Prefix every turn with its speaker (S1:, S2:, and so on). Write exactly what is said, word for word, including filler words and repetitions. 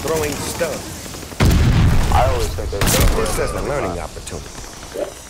S1: throwing stuff.
S2: I always think they
S1: See this as a learning opportunity.